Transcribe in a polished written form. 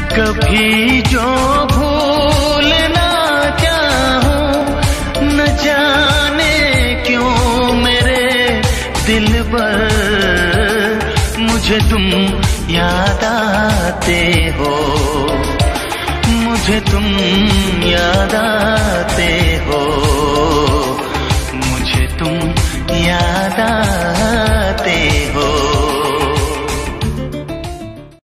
कभी जो भूल ना चाहूं, न जाने क्यों मेरे दिल पर मुझे तुम याद आते हो, मुझे तुम याद आते हो।